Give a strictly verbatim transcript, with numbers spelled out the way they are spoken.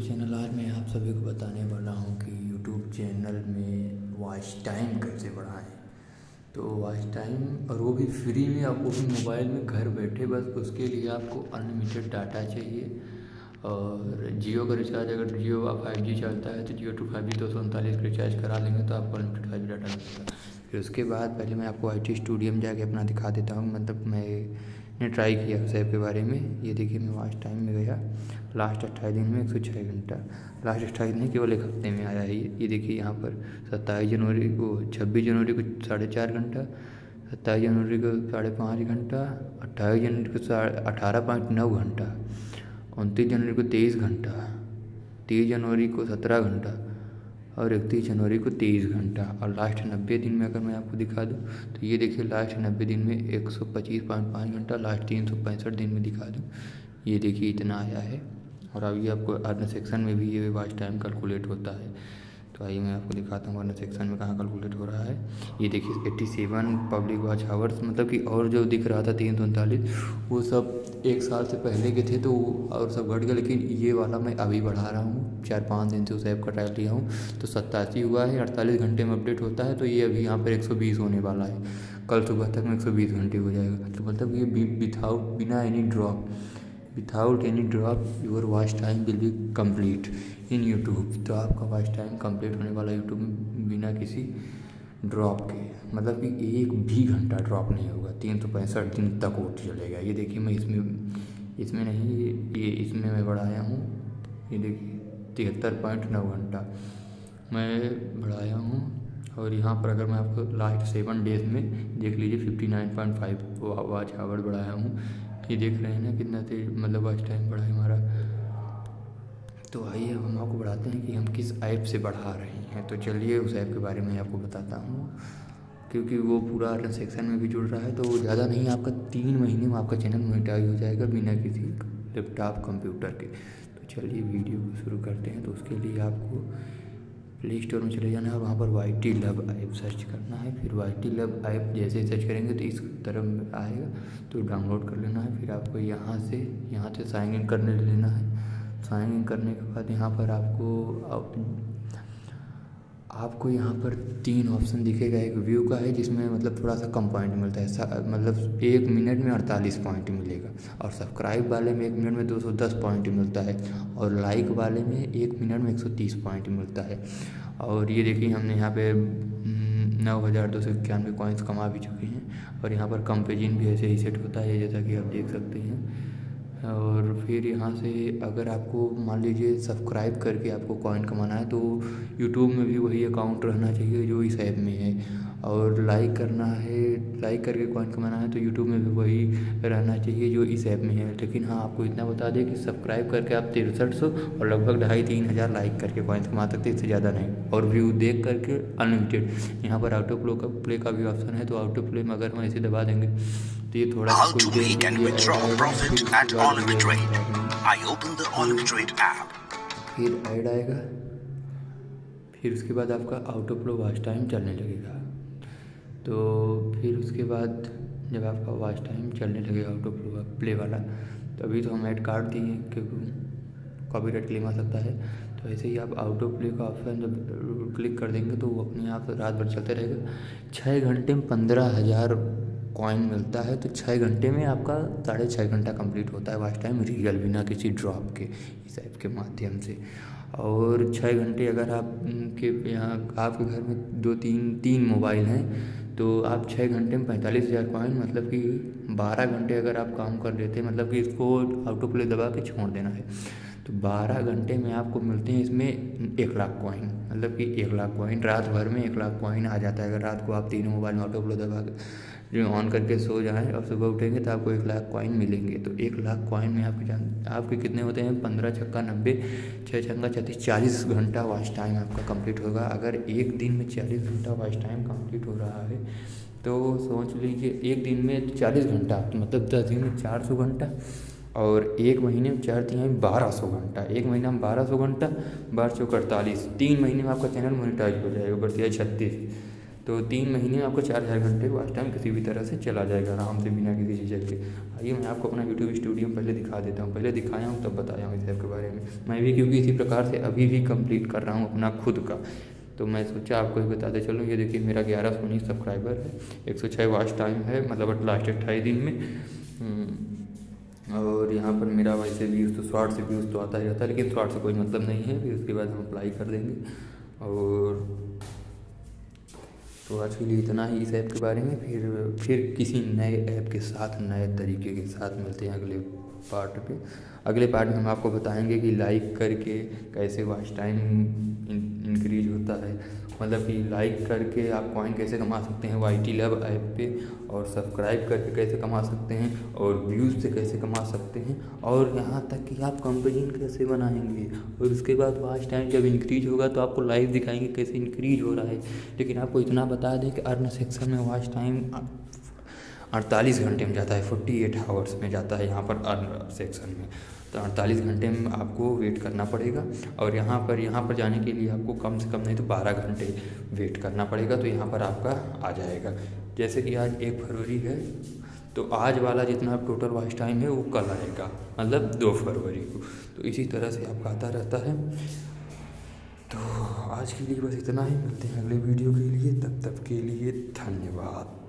Channel. आज मैं आप सभी को बताने वाला हूँ कि यूट्यूब चैनल में वॉच टाइम कैसे बढ़ाएं। तो वॉच टाइम, और वो भी फ्री में, आपको भी मोबाइल में घर बैठे। बस उसके लिए आपको अनलिमिटेड डाटा चाहिए। और जियो का रिचार्ज, अगर जियो का फाइव जी चलता है तो जियो टू फाइव जी दो सौ उनतालीस का रिचार्ज करा लेंगे तो आपको अनलिमिटेड फाइव जी डाटा मिलेगा। फिर उसके बाद पहले मैं आपको आई टी स्टूडियो में जाके अपना दिखा देता हूँ। मतलब मैंने ट्राई किया उस ऐप के बारे में। ये देखिए, मैं वॉच टाइम में गया, लास्ट अट्ठाईस दिन में एक सौ छः घंटा, लास्ट अट्ठाईस दिन केवल एक हफ्ते में आया है। ये देखिए यहाँ पर सत्ताईस जनवरी को, छब्बीस जनवरी को साढ़े चार घंटा, सत्ताईस जनवरी को साढ़े पाँच घंटा, अट्ठाईस जनवरी को साढ़े अठारह पॉइंट नौ घंटा, उनतीस जनवरी को तेईस घंटा, तीस जनवरी को सत्रह घंटा और इकतीस जनवरी को तेईस घंटा। और लास्ट नब्बे दिन में अगर मैं आपको दिखा दूं तो ये देखिए, लास्ट नब्बे दिन में एक सौ पच्चीस पॉइंट पाँच घंटा, लास्ट तीन सौ पैंसठ दिन में दिखा दूं, ये देखिए इतना आया है। और अभी आपको अर्न सेक्शन में भी ये वॉच टाइम कैलकुलेट होता है। तो आइए मैं आपको दिखाता हूँ अर्न सेक्शन में कहाँ कैलकुलेट हो रहा है। ये देखिए सत्तासी पब्लिक वॉच आवर्स, मतलब कि और जो दिख रहा था तीन सौ उनतालीस, वो सब एक साल से पहले के थे तो और सब घट गया। लेकिन ये वाला मैं अभी बढ़ा रहा हूँ, चार पाँच दिन से उस ऐप का ट्रायल लिया हूँ तो सत्तासी हुआ है। अड़तालीस घंटे में अपडेट होता है तो ये अभी यहाँ पर एक सौ बीस होने वाला है। कल सुबह तक में एक सौ बीस घंटे हो जाएगा। तो मतलब ये विथआउट, बिना any drop, without any drop your watch time will be complete in YouTube. तो आपका वॉच टाइम कंप्लीट होने वाला यूट्यूब में बिना किसी ड्रॉप के, मतलब कि एक भी घंटा ड्रॉप नहीं होगा। तीन सौ पैंसठ दिन तक वो चलेगा। ये देखिए, मैं इसमें इसमें नहीं, ये इसमें मैं बढ़ाया हूँ। ये देखिए तिहत्तर पॉइंट नौ घंटा मैं बढ़ाया हूँ। और यहाँ पर अगर मैं आपको लास्ट सेवन डेज में देख लीजिए, fifty nine point five watch hour बढ़ाया हूँ। ये देख रहे हैं ना कितना तेज, मतलब वॉच टाइम बढ़ा है हमारा। तो आइए हम आपको बताते हैं कि हम किस ऐप से बढ़ा रहे हैं। तो चलिए उस ऐप के बारे में आपको बताता हूँ, क्योंकि वो पूरा अर्न सेक्शन में भी जुड़ रहा है। तो ज़्यादा नहीं, आपका तीन महीने में आपका चैनल मोनेटाइज हो जाएगा बिना किसी लैपटॉप कंप्यूटर के। तो चलिए वीडियो को शुरू करते हैं। तो उसके लिए आपको प्ले स्टोर में चले जाना है और वहाँ पर Y T lab app search करना है। फिर वाई टी लैब ऐप जैसे सर्च करेंगे तो इस तरफ आएगा, तो डाउनलोड कर लेना है। फिर आपको यहाँ से यहाँ से साइन इन करने लेना है। साइन इन करने के बाद यहाँ पर आपको आप, आपको यहाँ पर तीन ऑप्शन दिखेगा। एक व्यू का है जिसमें मतलब थोड़ा सा कम पॉइंट मिलता है, मतलब एक मिनट में अड़तालीस पॉइंट मिलेगा। और सब्सक्राइब वाले में एक मिनट में दो सौ दस पॉइंट मिलता है। और लाइक वाले में एक मिनट में एक सौ तीस पॉइंट मिलता है। और ये देखिए, हमने यहाँ पे नौ हज़ार दो सौ इक्यानवे कॉइन्स कमा भी चुके हैं। और यहाँ पर कंपेजिन भी ऐसे ही सेट होता है, जैसा कि आप देख सकते हैं। और फिर यहाँ से अगर आपको मान लीजिए सब्सक्राइब करके आपको कॉइन कमाना है तो यूट्यूब में भी वही अकाउंट रहना चाहिए जो इस ऐप में है। और लाइक करना है, लाइक करके कॉइन कमाना है तो यूट्यूब में भी वही रहना चाहिए जो इस ऐप में है। लेकिन हाँ, आपको इतना बता दें कि सब्सक्राइब करके आप तिरसठ सौ और लगभग ढाई तीन हज़ार लाइक करके कॉइन्स कमा सकते हैं, इससे ज़्यादा नहीं। और व्यू देख करके अनलिमिटेड। यहाँ पर ऑटो प्ले का प्ले का भी ऑप्शन है, तो ऑटो प्ले में अगर हम ऐसे दबा देंगे तो ये थोड़ा How to make and withdraw profit at OnLimiTrade. I open the OnLimiTrade app. फिर ऐड आएगा, फिर उसके बाद आपका ऑटो प्ले वॉच टाइम चलने लगेगा। तो फिर उसके बाद जब आपका वॉच टाइम चलने लगेगा ऑटो प्ले वाला, तो अभी तो हम ऐड काट दिए क्योंकि कॉपीराइट क्लेम आ सकता है। तो ऐसे ही आप ऑटो प्ले का ऑप्शन जब क्लिक कर देंगे तो वो अपने आप रात भर चलते रहेगा। छः घंटे में पंद्रह हज़ार कॉइन मिलता है। तो छः घंटे में आपका साढ़े छः घंटा कंप्लीट होता है वॉच टाइम रियल, बिना किसी ड्रॉप के, इस ऐप के माध्यम से। और छः घंटे अगर आप के यहाँ आपके घर में दो तीन तीन मोबाइल हैं तो आप छः घंटे में पैंतालीस हज़ार कॉइन, मतलब कि बारह घंटे अगर आप काम कर लेते हैं, मतलब कि इसको ऑटो प्ले दबा के छोड़ देना है तो बारह घंटे में आपको मिलते हैं इसमें एक लाख कॉइन। मतलब कि एक लाख कॉइन रात भर में एक लाख कॉइन आ जाता है। अगर रात को आप तीनों मोबाइल में ऑटो प्ले दबा के जो ऑन करके सो जाएं और सुबह उठेंगे तो आपको एक लाख कॉइन मिलेंगे। तो एक लाख कॉइन में आपके जान आपके कितने होते हैं, पंद्रह छक्का नब्बे, छः छक्का छत्तीस, चालीस घंटा वॉच टाइम आपका कंप्लीट होगा। अगर एक दिन में चालीस घंटा वॉच टाइम कंप्लीट हो रहा है तो सोच लीजिए, एक दिन में चालीस घंटा मतलब दस दिन में चार सौ घंटा, और एक महीने में चार तिहाई बारह सौ घंटा। एक महीना में बारह सौ घंटा, बारह सौ अड़तालीस, तीन महीने में आपका चैनल मोनेटाइज हो जाएगा, बढ़ जाए छत्तीस। तो तीन महीने में आपको चार हज़ार घंटे वॉच टाइम किसी भी तरह से चला जाएगा आराम से, बिना किसी झिझक के। आइए मैं आपको अपना यूट्यूब स्टूडियो पहले दिखा देता हूँ, पहले दिखाया हूँ तब बताया हूँ इस ऐप के बारे में। मैं भी क्योंकि इसी प्रकार से अभी भी कंप्लीट कर रहा हूँ अपना खुद का, तो मैं सोचा आपको ही बताते चलूँ। ये देखिए मेरा ग्यारह सौ उन्नीस सब्सक्राइबर है, एक सौ छः वॉच टाइम है, मतलब लास्ट अट्ठाईस दिन में। और यहाँ पर मेरा वैसे व्यूज़ तो शॉर्ट से व्यूज़ तो आता ही रहता है, लेकिन शॉर्ट से कोई मतलब नहीं है, फिर उसके बाद हम अप्लाई कर देंगे। और तो आज के लिए इतना ही इस ऐप के बारे में। फिर फिर किसी नए ऐप के साथ, नए तरीके के साथ मिलते हैं अगले पार्ट पे। अगले पार्ट में हम आपको बताएंगे कि लाइक करके कैसे वॉच टाइम इंक्रीज होता है, मतलब कि लाइक करके आप कॉइन कैसे कमा सकते हैं वाई टी लैब ऐप पे, और सब्सक्राइब करके कैसे कमा सकते हैं, और व्यूज़ से कैसे कमा सकते हैं, और यहाँ तक कि आप कंपेनियन कैसे बनाएंगे। और उसके बाद वॉच टाइम जब इंक्रीज होगा तो आपको लाइव दिखाएंगे कैसे इंक्रीज हो रहा है। लेकिन आपको इतना बता दें कि अर्न सेक्शन में वॉच टाइम अड़तालीस घंटे में जाता है, अड़तालीस आवर्स में जाता है यहाँ पर अर्न सेक्शन में। तो अड़तालीस घंटे में आपको वेट करना पड़ेगा, और यहाँ पर यहाँ पर जाने के लिए आपको कम से कम नहीं तो बारह घंटे वेट करना पड़ेगा, तो यहाँ पर आपका आ जाएगा। जैसे कि आज एक फरवरी है, तो आज वाला जितना टोटल वॉच टाइम है वो कल आएगा, मतलब दो फरवरी को। तो इसी तरह से आपका आता रहता है। तो आज के लिए बस इतना ही, मिलते हैं अगले वीडियो के लिए, तब तक के लिए धन्यवाद।